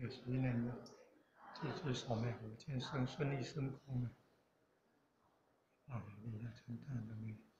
11年的地质扫描火箭顺利升空了，啊，离了成大的没。